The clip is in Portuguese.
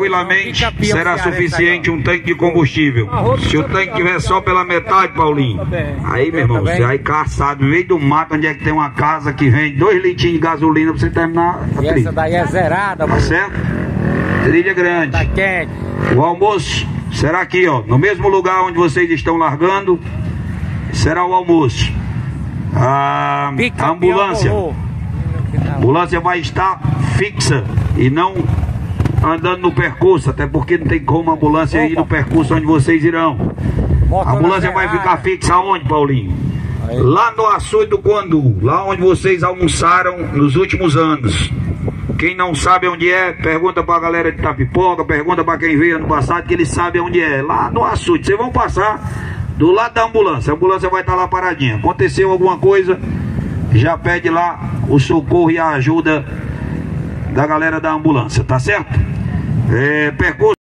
tranquilamente será suficiente um tanque de combustível. Se o tanque tiver só pela metade, Paulinho, aí, meu irmão, você vai caçado no meio do mato, onde é que tem uma casa que vende 2 litrinhos de gasolina pra você terminar a trilha. Essa daí é zerada, tá certo? Trilha grande. Tá quente. O almoço será aqui, ó, no mesmo lugar onde vocês estão largando, será o almoço. A ambulância. A ambulância vai estar fixa e não andando no percurso, até porque não tem como a ambulância ir no percurso onde vocês irão. A ambulância vai ficar fixa onde, Paulinho? Lá no açude do Quandu, lá onde vocês almoçaram nos últimos anos. Quem não sabe onde é, pergunta pra galera de Itapipoca, pergunta pra quem veio ano passado, que eles sabem onde é. Lá no açude, vocês vão passar do lado da ambulância. A ambulância vai estar lá paradinha. Aconteceu alguma coisa, já pede lá o socorro e a ajuda da galera da ambulância, tá certo? Percurso